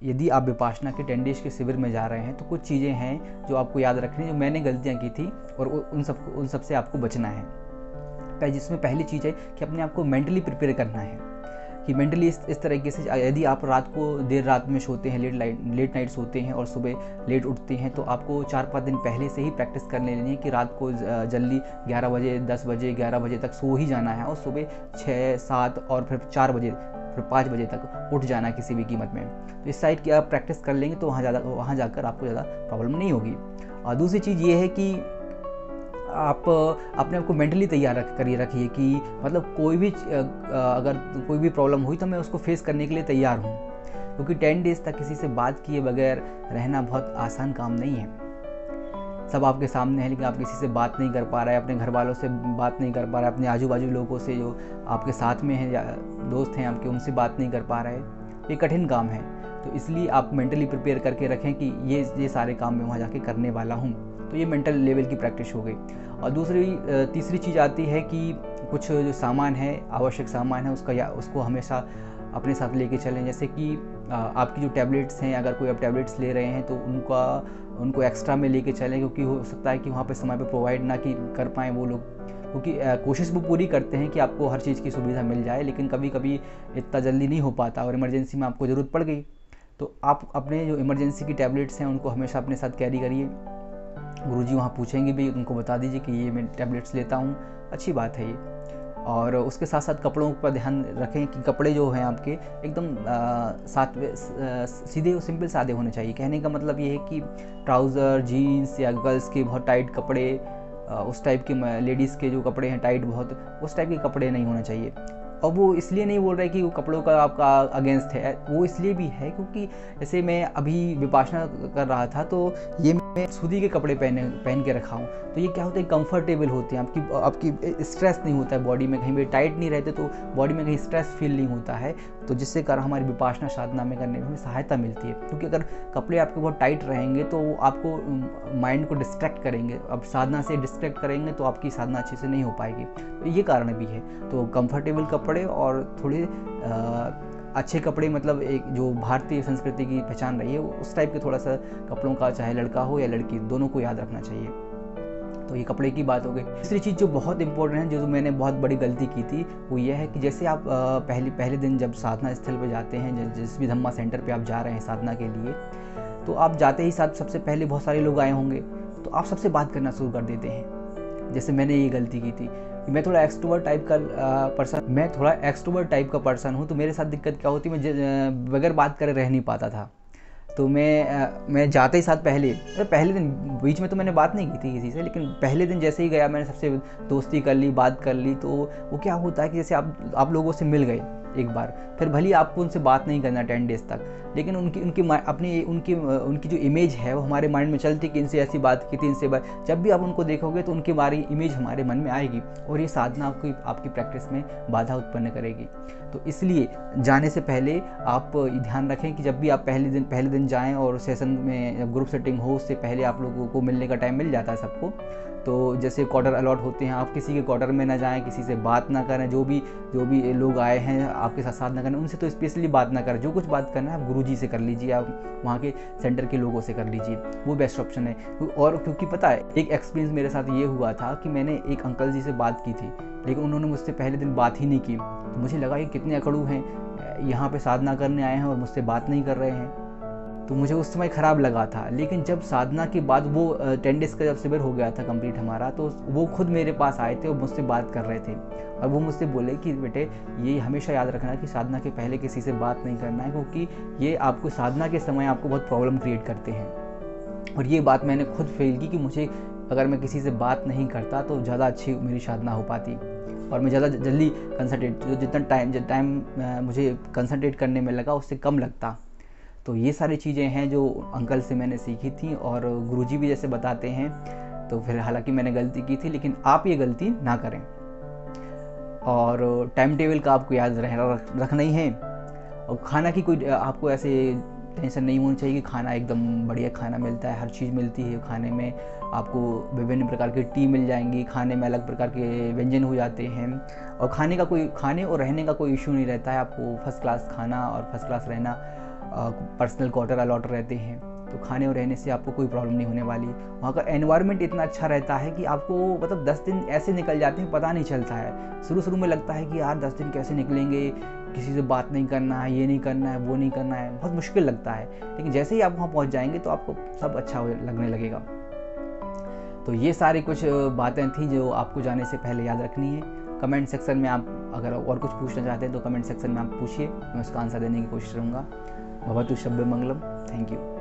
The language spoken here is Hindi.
यदि आप विपाशना के 10 डेज़ के शिविर में जा रहे हैं तो कुछ चीज़ें हैं जो आपको याद रखनी है, जो मैंने गलतियाँ की थी और उन सब से आपको बचना है। जिसमें पहली चीज़ है कि अपने आप को मेंटली प्रिपेयर करना है कि मेंटली इस तरीके से, यदि आप रात को देर रात में सोते हैं, लेट नाइट सोते हैं और सुबह लेट उठते हैं, तो आपको 4-5 दिन पहले से ही प्रैक्टिस कर लेनी है कि रात को जल्दी 11 बजे 10 बजे 11 बजे तक सो ही जाना है और सुबह 6-7 और फिर 4 बजे फिर 5 बजे तक उठ जाना है किसी भी कीमत में। तो इस साइड की आप प्रैक्टिस कर लेंगे तो वहाँ जाकर आपको ज़्यादा प्रॉब्लम नहीं होगी। और दूसरी चीज़ ये है कि आप अपने आप को मेंटली तैयार रखिए कि मतलब अगर कोई भी प्रॉब्लम हुई तो मैं उसको फेस करने के लिए तैयार हूँ, क्योंकि 10 डेज़ तक किसी से बात किए बगैर रहना बहुत आसान काम नहीं है। सब आपके सामने है लेकिन आप किसी से बात नहीं कर पा रहे हैं, अपने घर वालों से बात नहीं कर पा रहे, अपने आजू बाजू लोगों से जो आपके साथ में हैं या दोस्त हैं आपके, उनसे बात नहीं कर पा रहे, ये कठिन काम है। तो इसलिए आप मेंटली प्रिपेयर करके रखें कि ये सारे काम मैं वहाँ जाके करने वाला हूँ। तो ये मेंटल लेवल की प्रैक्टिस हो गई। और तीसरी चीज़ आती है कि कुछ जो सामान है, आवश्यक सामान है, उसको हमेशा अपने साथ लेके चलें। जैसे कि आपकी जो टैबलेट्स हैं, अगर कोई आप टैबलेट्स ले रहे हैं तो उनको एक्स्ट्रा में लेके चलें, क्योंकि हो सकता है कि वहाँ पे समय पे प्रोवाइड ना कर पाएँ वो लोग, क्योंकि कोशिश वो पूरी करते हैं कि आपको हर चीज़ की सुविधा मिल जाए, लेकिन कभी कभी इतना जल्दी नहीं हो पाता और इमरजेंसी में आपको ज़रूरत पड़ गई। तो आप अपने जो इमरजेंसी की टैबलेट्स हैं उनको हमेशा अपने साथ कैरी करिए। गुरुजी वहाँ पूछेंगे भी, उनको बता दीजिए कि ये मैं टैबलेट्स लेता हूँ, अच्छी बात है ये। और उसके साथ साथ कपड़ों पर ध्यान रखें कि कपड़े जो हैं आपके एकदम सीधे और सिंपल सादे होने चाहिए। कहने का मतलब ये है कि ट्राउज़र जीन्स या गर्ल्स के बहुत टाइट कपड़े, उस टाइप के, लेडीज़ के जो कपड़े हैं टाइट बहुत, उस टाइप के कपड़े नहीं होने चाहिए। और वो इसलिए नहीं बोल रहे कि वो कपड़ों का आपका अगेंस्ट है, वो इसलिए भी है क्योंकि जैसे मैं अभी विपाशना कर रहा था तो ये मैं सूती के कपड़े पहन के रखा हूँ, तो ये क्या होता है, कंफर्टेबल होते हैं, आपकी स्ट्रेस नहीं होता है बॉडी में, कहीं भी टाइट नहीं रहते तो बॉडी में कहीं स्ट्रेस फील नहीं होता है। तो जिससे कारण हमारी विपाशना साधना में करने में हमें सहायता मिलती है, क्योंकि अगर कपड़े आपके बहुत टाइट रहेंगे तो आपको माइंड को डिस्ट्रैक्ट करेंगे, अब साधना से डिस्ट्रैक्ट करेंगे तो आपकी साधना अच्छे से नहीं हो पाएगी। तो ये कारण भी है। तो कंफर्टेबल कपड़े और थोड़े अच्छे कपड़े, मतलब एक जो भारतीय संस्कृति की पहचान रही है उस टाइप के थोड़ा सा कपड़ों का, चाहे लड़का हो या लड़की, दोनों को याद रखना चाहिए। तो ये कपड़े की बात हो गई। तीसरी चीज़ जो बहुत इंपॉर्टेंट है, जो मैंने बहुत बड़ी गलती की थी, वो ये है कि जैसे आप पहले दिन जब साधना स्थल पर जाते हैं, जिस भी धम्मा सेंटर पे आप जा रहे हैं साधना के लिए, तो आप जाते ही साथ सबसे पहले बहुत सारे लोग आए होंगे तो आप सबसे बात करना शुरू कर देते हैं। जैसे मैंने ये गलती की थी, मैं थोड़ा एक्सट्रोवर्ट टाइप का पर्सन हूँ, तो मेरे साथ दिक्कत क्या होती, मैं बगैर बात करे रह नहीं पाता था। तो मैं जाते ही साथ पहले दिन, बीच में तो मैंने बात नहीं की थी किसी से, लेकिन पहले दिन जैसे ही गया मैंने सबसे दोस्ती कर ली, बात कर ली। तो वो क्या होता है कि जैसे आप लोगों से मिल गए एक बार, फिर भले आपको उनसे बात नहीं करना 10 डेज़ तक, लेकिन उनकी जो इमेज है वो हमारे माइंड में चलती कि इनसे ऐसी बात की थी, इनसे बात, जब भी आप उनको देखोगे तो उनकी हमारी इमेज हमारे मन में आएगी और ये साधना आपकी प्रैक्टिस में बाधा उत्पन्न करेगी। तो इसलिए जाने से पहले आप ध्यान रखें कि जब भी आप पहले दिन जाएं और सेशन में ग्रुप सेटिंग हो, उससे पहले आप लोगों को मिलने का टाइम मिल जाता है सबको। तो जैसे क्वार्टर अलॉट होते हैं, आप किसी के क्वार्टर में ना जाएं, किसी से बात ना करें, जो भी लोग आए हैं आपके साथ ना करें, उनसे तो स्पेशली बात ना करें। जो कुछ बात करना है आप गुरुजी से कर लीजिए, आप वहाँ के सेंटर के लोगों से कर लीजिए, वो बेस्ट ऑप्शन है। और क्योंकि पता है, एक एक्सपीरियंस मेरे साथ ये हुआ था कि मैंने एक अंकल जी से बात की थी, लेकिन उन्होंने मुझसे पहले दिन बात ही नहीं की। तो मुझे लगा ये कितने अकड़ू हैं, यहाँ पे साधना करने आए हैं और मुझसे बात नहीं कर रहे हैं। तो मुझे उस समय ख़राब लगा था। लेकिन जब साधना के बाद वो 10 डेज़ का जब शिविर हो गया था कंप्लीट हमारा, तो वो खुद मेरे पास आए थे और मुझसे बात कर रहे थे, और वो मुझसे बोले कि बेटे ये हमेशा याद रखना कि साधना के पहले किसी से बात नहीं करना है, क्योंकि ये आपको साधना के समय आपको बहुत प्रॉब्लम क्रिएट करते हैं। और ये बात मैंने खुद फील की कि मुझे अगर मैं किसी से बात नहीं करता तो ज़्यादा अच्छी मेरी साधना हो पाती और मैं ज़्यादा जल्दी कंसंट्रेट, जितना टाइम मुझे कंसंट्रेट करने में लगा उससे कम लगता। तो ये सारी चीज़ें हैं जो अंकल से मैंने सीखी थी और गुरुजी भी जैसे बताते हैं। तो फिर हालांकि मैंने गलती की थी, लेकिन आप ये गलती ना करें। और टाइम टेबल का आपको याद रखना ही है। और खाना की कोई आपको ऐसे टेंशन नहीं होनी चाहिए कि खाना एकदम बढ़िया खाना मिलता है, हर चीज़ मिलती है खाने में। आपको विभिन्न प्रकार की टी मिल जाएंगी, खाने में अलग प्रकार के व्यंजन हो जाते हैं, और खाने और रहने का कोई इशू नहीं रहता है। आपको फर्स्ट क्लास खाना और फर्स्ट क्लास रहना पर्सनल क्वार्टर अलॉट रहते हैं, तो खाने और रहने से आपको कोई प्रॉब्लम नहीं होने वाली। वहाँ का एनवायरनमेंट इतना अच्छा रहता है कि आपको मतलब 10 दिन ऐसे निकल जाते हैं, पता नहीं चलता है। शुरू में लगता है कि यार 10 दिन कैसे निकलेंगे, किसी से बात नहीं करना है, ये नहीं करना है, वो नहीं करना है, बहुत मुश्किल लगता है। लेकिन जैसे ही आप वहाँ पहुँच जाएंगे तो आपको सब अच्छा लगने लगेगा। तो ये सारी कुछ बातें थी जो आपको जाने से पहले याद रखनी है। कमेंट सेक्शन में आप अगर और कुछ पूछना चाहते हैं तो कमेंट सेक्शन में आप पूछिए, मैं उसका आंसर देने की कोशिश करूँगा। भवतु शब्द मंगलम। Thank you.